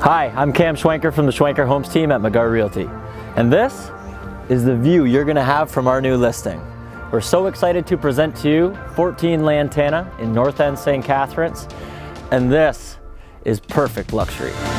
Hi, I'm Cam Schwenker from the Schwenker Homes team at McGar Realty. And this is the view you're going to have from our new listing. We're so excited to present to you 14 Lantana in North End St. Catharines. And this is perfect luxury.